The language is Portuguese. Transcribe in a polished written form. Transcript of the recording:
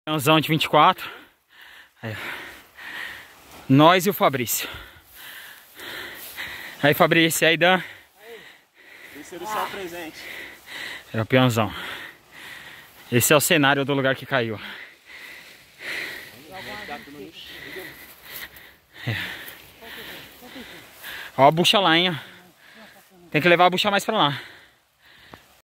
Peãozão de 24. Aí, nós e o Fabrício. Aí, Fabrício, aí, Dan. Terceiro céu presente. É o peãozão. Esse é o cenário do lugar que caiu. É. Ó a bucha lá, hein? Tem que levar a bucha mais pra lá.